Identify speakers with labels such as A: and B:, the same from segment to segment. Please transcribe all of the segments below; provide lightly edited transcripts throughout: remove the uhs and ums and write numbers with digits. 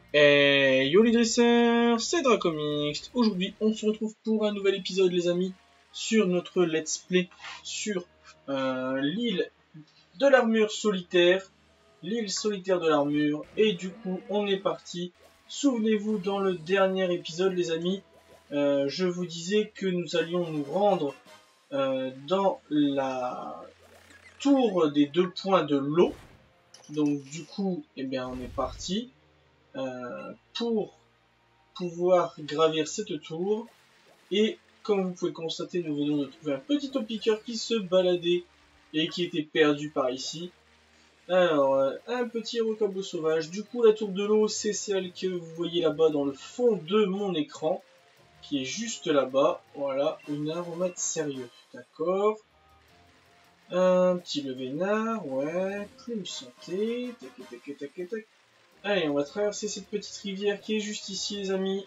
A: Et yo les dresseurs, c'est Dracomix. Aujourd'hui, on se retrouve pour un nouvel épisode, les amis, sur notre let's play sur l'île de l'armure solitaire, l'île solitaire de l'armure. Et du coup, on est parti. Souvenez-vous, dans le dernier épisode, les amis, je vous disais que nous allions nous rendre dans la tour des 2 points de l'eau. Donc du coup, eh bien, on est parti. Pour pouvoir gravir cette tour. Et comme vous pouvez constater, nous venons de trouver un petit topiqueur qui se baladait et qui était perdu par ici. Alors, un petit rocabo sauvage. Du coup, la tour de l'eau, c'est celle que vous voyez là-bas dans le fond de mon écran, qui est juste là-bas. Voilà, une aromate sérieux. D'accord. Un petit levénard, ouais. Plume santé. Tac, tac, tac, tac, tac. Allez, on va traverser cette petite rivière qui est juste ici, les amis.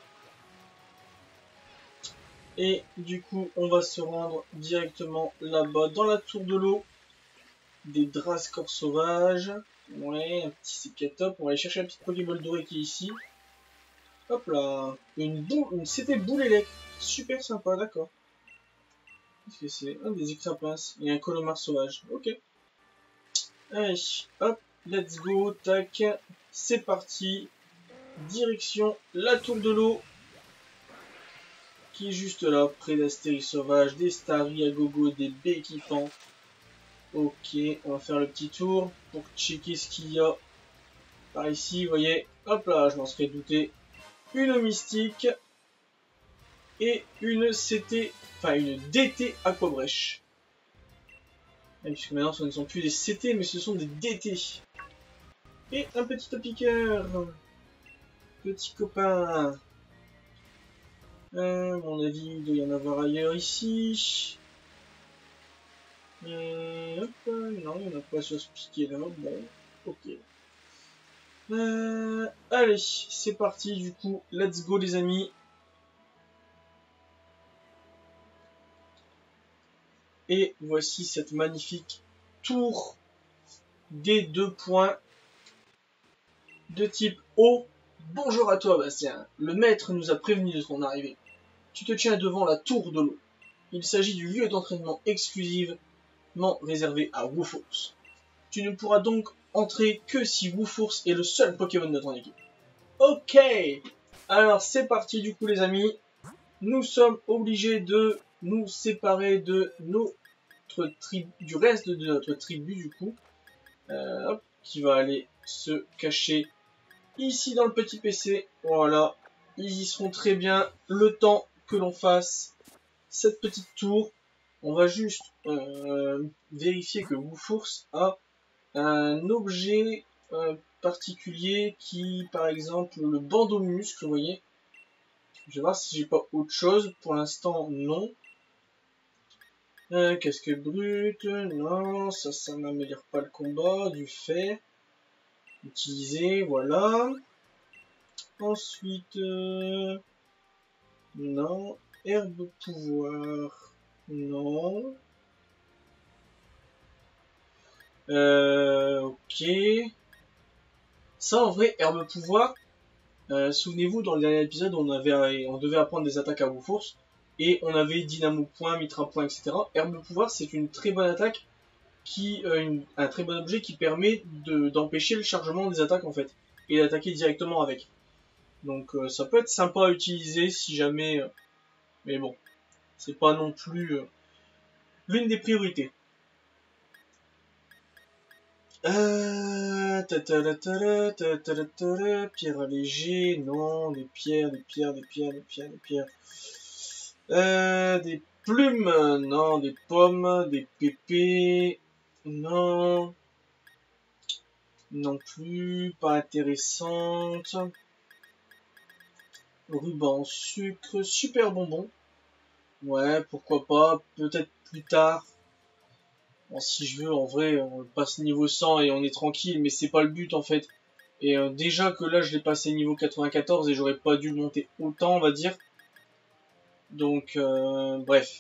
A: Et du coup, on va se rendre directement là-bas, dans la tour de l'eau. Des Drascors sauvages. Ouais, un petit Cécatop. On va aller chercher la petite Pokéball dorée qui est ici. Hop là. Une CT boule électrique. Super sympa, d'accord. Qu'est-ce que c'est? Ah, des Écrapinces. Et un Colomar sauvage. Ok. Allez, hop. Let's go. Tac. C'est parti. Direction la tour de l'eau. Qui est juste là, près d'Astérie sauvage, des Starry à gogo, des Béquipans. Ok, on va faire le petit tour pour checker ce qu'il y a par ici. Vous voyez, hop là, je m'en serais douté. Une mystique et une CT, enfin une DT Aquabrèche. Puisque maintenant ce ne sont plus des CT, mais ce sont des DT. Et un petit topiqueur. Petit copain. À mon avis, il doit y en avoir ailleurs ici. Hop, non, il n'y en a pas sur ce piquet là. Bon, ok. Allez, c'est parti du coup. Let's go les amis. Et voici cette magnifique tour des 2 points de type eau. Bonjour à toi Bastien. Le maître nous a prévenu de ton arrivée. Tu te tiens devant la tour de l'eau. Il s'agit du lieu d'entraînement exclusivement réservé à Wooforce. Tu ne pourras donc entrer que si Wooforce est le seul Pokémon de ton équipe. Ok. Alors c'est parti du coup les amis. Nous sommes obligés de nous séparer de du reste de notre tribu du coup. Hop, qui va aller se cacher ici dans le petit PC. Voilà. Ils y seront très bien le temps que l'on fasse cette petite tour. On va juste vérifier que Wooforce a un objet particulier qui, par exemple, le bandeau muscle, vous voyez. Je vais voir si j'ai pas autre chose. Pour l'instant, non. Casque brut, non, ça n'améliore pas le combat. Du fer. Utiliser, voilà. Ensuite, non. Herbe pouvoir, non. Ok. Ça, en vrai, herbe pouvoir. Souvenez-vous, dans le dernier épisode, on devait apprendre des attaques à Wooforce. Et on avait Dynamo Point, Mitra Point, etc. Herbe pouvoir, c'est une très bonne attaque, un très bon objet qui permet d'empêcher le chargement des attaques en fait. Et d'attaquer directement avec. Donc ça peut être sympa à utiliser si jamais... mais bon, c'est pas non plus l'une des priorités. Pierre allégée, non, des pierres. Des plumes, non, des pommes, des pépés, non, non plus, pas intéressante. Ruban en sucre, super bonbon. Ouais, pourquoi pas, peut-être plus tard. Bon, si je veux, en vrai, on passe niveau 100 et on est tranquille, mais c'est pas le but en fait. Et déjà que là, je l'ai passé niveau 94 et j'aurais pas dû monter autant, on va dire. Donc, bref.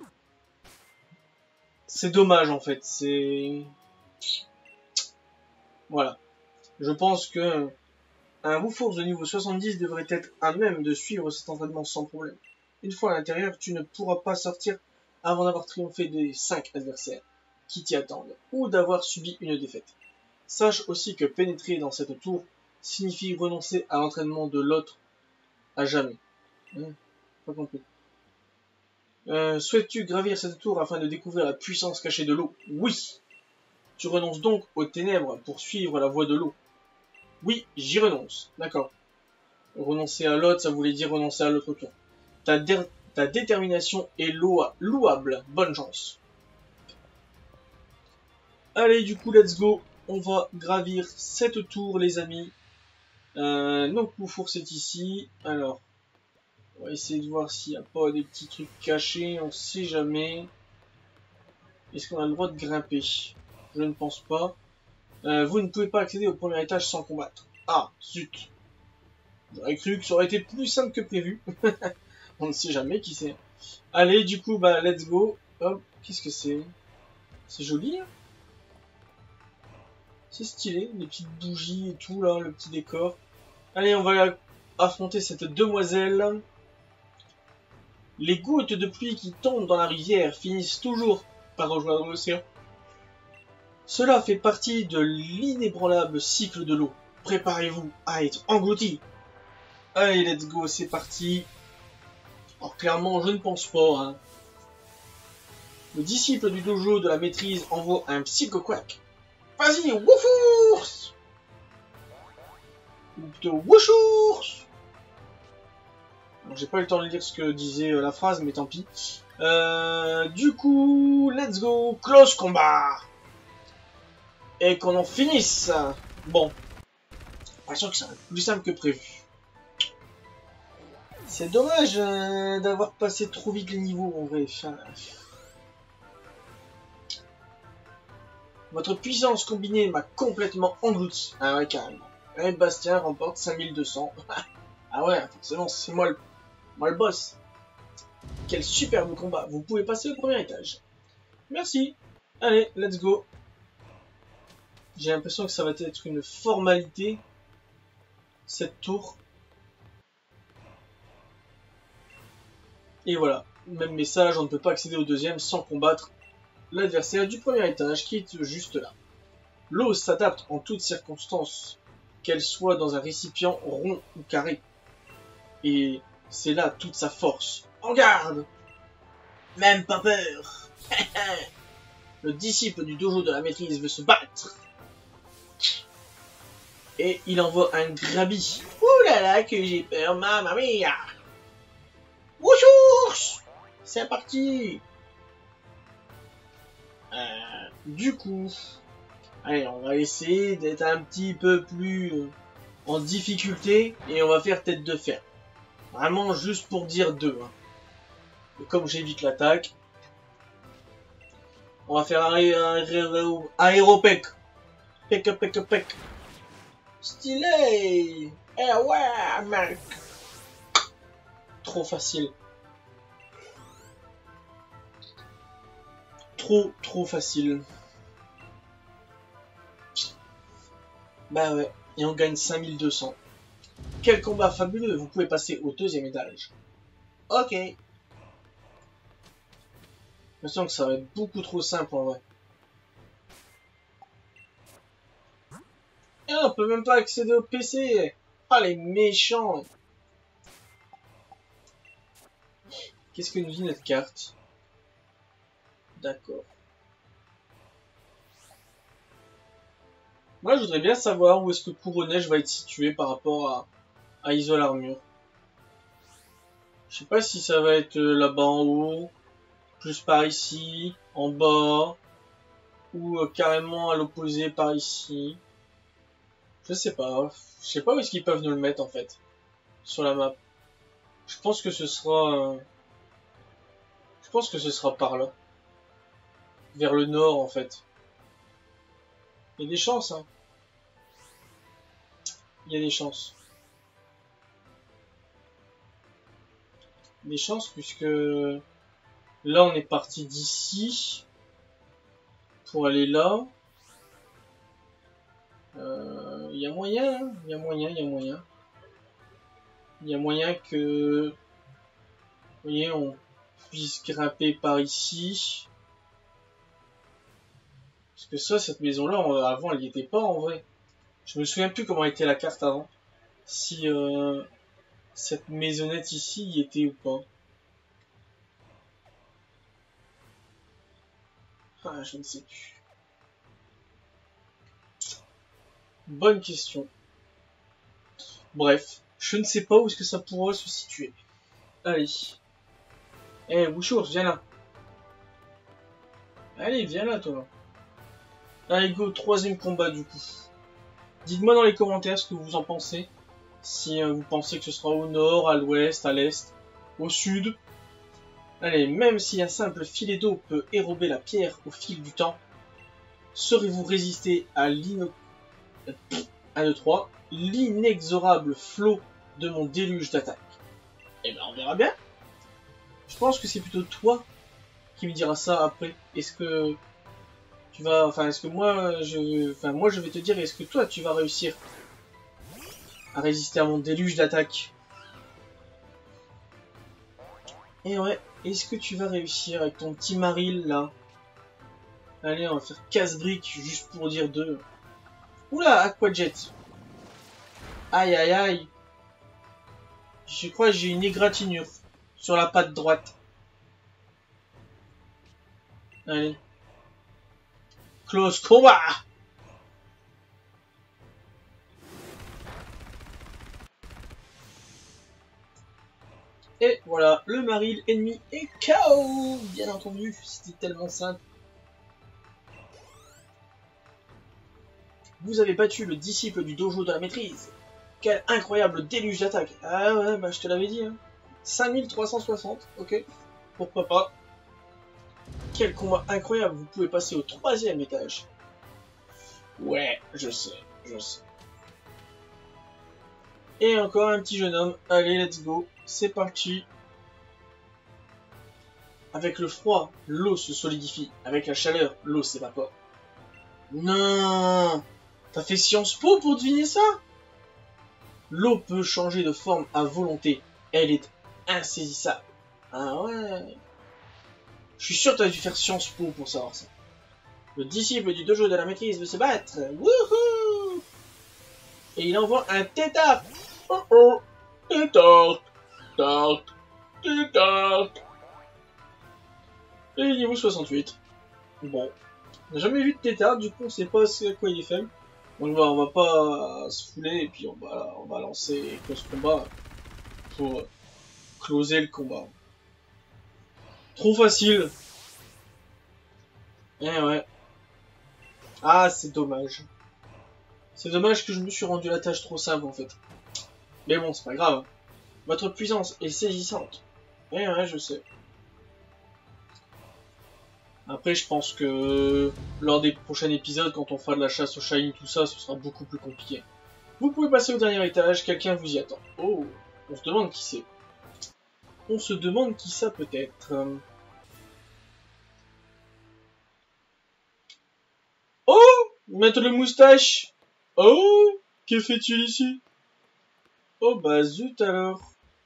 A: C'est dommage en fait, c'est... Voilà. Je pense que Un Wooforce de niveau 70 devrait être à même de suivre cet entraînement sans problème. Une fois à l'intérieur, tu ne pourras pas sortir avant d'avoir triomphé des 5 adversaires qui t'y attendent, ou d'avoir subi une défaite. Sache aussi que pénétrer dans cette tour signifie renoncer à l'entraînement de l'autre à jamais. Pas compris. Souhaites-tu gravir cette tour afin de découvrir la puissance cachée de l'eau? Oui. Tu renonces donc aux ténèbres pour suivre la voie de l'eau? Oui, j'y renonce. D'accord. Renoncer à l'autre, ça voulait dire renoncer à l'autre tour. Ta détermination est louable. Bonne chance. Allez, du coup, let's go. On va gravir cette tour, les amis. Donc, Wooforce est ici. Alors, on va essayer de voir s'il n'y a pas des petits trucs cachés. On sait jamais. Est-ce qu'on a le droit de grimper? Je ne pense pas. Vous ne pouvez pas accéder au premier étage sans combattre. Ah, zut. J'aurais cru que ça aurait été plus simple que prévu. On ne sait jamais, qui sait. Allez, du coup, bah, let's go. Hop, qu'est-ce que c'est? C'est joli, hein? C'est stylé, les petites bougies et tout, là, le petit décor. Allez, on va affronter cette demoiselle. Les gouttes de pluie qui tombent dans la rivière finissent toujours par rejoindre l'océan. Cela fait partie de l'inébranlable cycle de l'eau. Préparez-vous à être engloutis. Allez, let's go, c'est parti. Alors, clairement, je ne pense pas, hein. Le disciple du dojo de la maîtrise envoie un psycho-quack. Vas-y, Wooforce! Ou plutôt Wooforce! J'ai pas eu le temps de lire ce que disait la phrase, mais tant pis. Du coup, let's go, close combat! Et qu'on en finisse! Bon. L'impression que c'est plus simple que prévu. C'est dommage d'avoir passé trop vite les niveaux, en vrai. Enfin, votre puissance combinée m'a complètement englouti. Ah ouais, carrément. Et Bastien remporte 5200. Ah ouais, forcément, c'est moi le boss. Quel superbe combat. Vous pouvez passer au premier étage. Merci. Allez, let's go. J'ai l'impression que ça va être une formalité, cette tour. Et voilà. Même message, on ne peut pas accéder au deuxième sans combattre l'adversaire du premier étage qui est juste là. L'eau s'adapte en toutes circonstances, qu'elle soit dans un récipient rond ou carré. Et c'est là toute sa force. En garde! Même pas peur! Le disciple du dojo de la maîtrise veut se battre. Et il envoie un grabi. Ouh là là, que j'ai peur, mamma mia! Wouchours! C'est parti! Du coup, allez, on va essayer d'être un petit peu plus en difficulté et on va faire tête de fer. Vraiment juste pour dire 2. Hein. Et comme j'évite l'attaque, on va faire un aéropec. Pec. Stylé! Eh ouais, mec! Trop facile. Trop facile. Bah ouais, et on gagne 5200. Quel combat fabuleux, vous pouvez passer au deuxième étage. Ok. Je me sens que ça va être beaucoup trop simple en vrai. Et on peut même pas accéder au PC. Ah les méchants. Qu'est-ce que nous dit notre carte? D'accord. Moi je voudrais bien savoir où est-ce que Couronnège va être situé par rapport à Isole Armure. Je sais pas si ça va être là-bas en haut, plus par ici, en bas, ou carrément à l'opposé par ici. Je sais pas. Je sais pas où est-ce qu'ils peuvent nous le mettre en fait. Sur la map. Je pense que ce sera... Je pense que ce sera par là. Vers le nord en fait. Il y a des chances hein. Il y a des chances. Des chances puisque... Là on est parti d'ici. Pour aller là. Il y a moyen, hein. Il y a moyen, il y a moyen. Il y a moyen que... Vous voyez, on puisse grimper par ici. Parce que ça, cette maison-là, avant, elle n'y était pas en vrai. Je me souviens plus comment était la carte avant. Si cette maisonnette ici y était ou pas. Ah, je ne sais plus. Bonne question. Bref, je ne sais pas où est-ce que ça pourrait se situer. Allez. Eh, Bouchours, viens là. Allez, viens là, toi. Allez, go, troisième combat du coup. Dites-moi dans les commentaires ce que vous en pensez. Si vous pensez que ce sera au nord, à l'ouest, à l'est, au sud. Allez, même si un simple filet d'eau peut érober la pierre au fil du temps, saurez-vous résister à l'inexorable flot de mon déluge d'attaque? Eh ben, on verra bien. Je pense que c'est plutôt toi qui me diras ça après. Est-ce que tu vas... Enfin, est-ce que moi, je vais te dire, est-ce que toi, tu vas réussir à résister à mon déluge d'attaque? Et ouais, est-ce que tu vas réussir avec ton petit Maril, là? Allez, on va faire casse-brique, juste pour dire deux. Oula, Aquajet. Aïe, aïe, aïe. Je crois que j'ai une égratignure sur la patte droite. Allez. Close combat. Et voilà, le Maril ennemi est KO. Bien entendu, c'était tellement simple. Vous avez battu le disciple du dojo de la maîtrise. Quel incroyable déluge d'attaque. Ah ouais, bah je te l'avais dit. Hein. 5360, ok. Pourquoi pas. Quel combat incroyable. Vous pouvez passer au 3e étage. Ouais, je sais, je sais. Et encore un petit jeune homme. Allez, let's go. C'est parti. Avec le froid, l'eau se solidifie. Avec la chaleur, l'eau s'évapore. Non! T'as fait Sciences Po pour deviner ça? L'eau peut changer de forme à volonté. Elle est insaisissable. Ah ouais. Je suis sûr que t'as dû faire Sciences Po pour savoir ça. Le disciple du dojo de la maîtrise veut se battre. Wouhou! Et il envoie un tétard. Oh oh. Tétard. Tétard. Tétard. Et niveau 68. Bon. On n'a jamais vu de tétard, du coup on sait pas à quoi il est faible. Donc on va pas se fouler et puis on va lancer close combat pour closer le combat. Trop facile. Eh ouais. Ah c'est dommage. C'est dommage que je me suis rendu la tâche trop simple en fait. Mais bon c'est pas grave. Votre puissance est saisissante. Eh ouais je sais. Après, je pense que lors des prochains épisodes, quand on fera de la chasse au shiny, tout ça, ce sera beaucoup plus compliqué. Vous pouvez passer au dernier étage, quelqu'un vous y attend. Oh, on se demande qui c'est. On se demande qui ça peut être. Oh, maître le moustache. Oh, que fais-tu ici? Oh bah zut alors.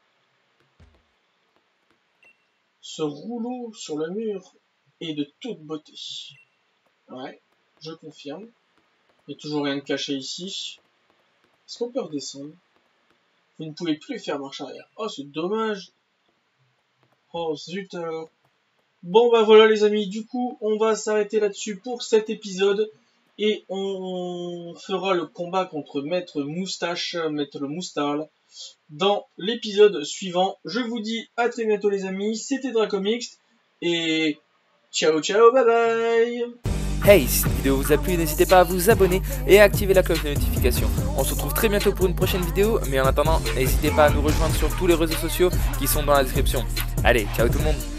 A: Ce rouleau sur le mur et de toute beauté. Ouais, je confirme. Il n'y a toujours rien de caché ici. Est-ce qu'on peut redescendre? Vous ne pouvez plus faire marche arrière. Oh, c'est dommage. Oh, zut alors. Bon, bah voilà les amis. Du coup, on va s'arrêter là-dessus pour cet épisode. Et on fera le combat contre Maître Moustache, Maître Moustal, dans l'épisode suivant. Je vous dis à très bientôt les amis. C'était Dracomix. Et... ciao ciao, bye bye.
B: Hey, si cette vidéo vous a plu, n'hésitez pas à vous abonner et à activer la cloche de notification. On se retrouve très bientôt pour une prochaine vidéo, mais en attendant, n'hésitez pas à nous rejoindre sur tous les réseaux sociaux qui sont dans la description. Allez, ciao tout le monde.